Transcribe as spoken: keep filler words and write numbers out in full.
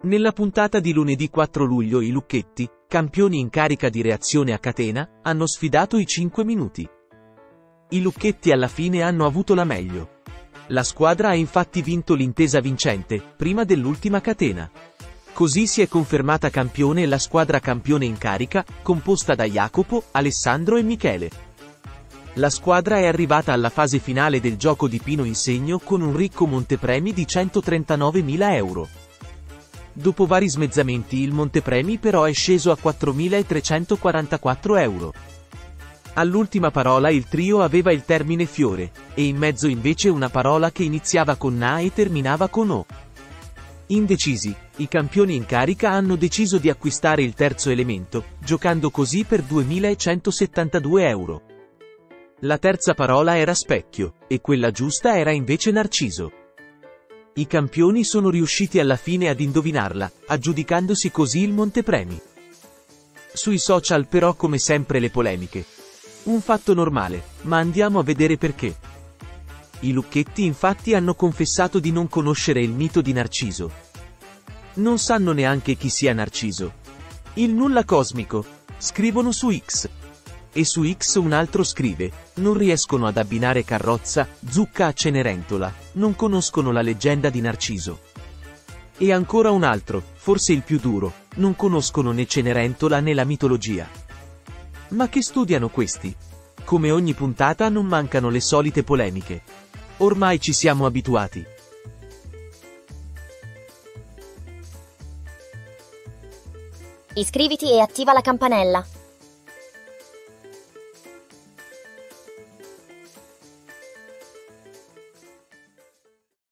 Nella puntata di lunedì quattro luglio i Lucchetti, campioni in carica di reazione a catena, hanno sfidato i cinque minuti. I Lucchetti alla fine hanno avuto la meglio. La squadra ha infatti vinto l'intesa vincente, prima dell'ultima catena. Così si è confermata campione la squadra campione in carica, composta da Jacopo, Alessandro e Michele. La squadra è arrivata alla fase finale del gioco di Pino Insegno con un ricco montepremi di centotrentanovemila euro. Dopo vari smezzamenti il montepremi però è sceso a quattromilatrecentoquarantaquattro euro. All'ultima parola il trio aveva il termine Fiore, e in mezzo invece una parola che iniziava con Na e terminava con O. Indecisi, i campioni in carica hanno deciso di acquistare il terzo elemento, giocando così per duemilacentosettantadue euro. La terza parola era specchio, e quella giusta era invece Narciso. I campioni sono riusciti alla fine ad indovinarla, aggiudicandosi così il montepremi. Sui social però come sempre le polemiche. Un fatto normale, ma andiamo a vedere perché. I Lucchetti infatti hanno confessato di non conoscere il mito di Narciso. Non sanno neanche chi sia Narciso. Il nulla cosmico, scrivono su X. E su X un altro scrive, non riescono ad abbinare carrozza, zucca a Cenerentola, non conoscono la leggenda di Narciso. E ancora un altro, forse il più duro, non conoscono né Cenerentola né la mitologia. Ma che studiano questi? Come ogni puntata non mancano le solite polemiche. Ormai ci siamo abituati. Iscriviti e attiva la campanella.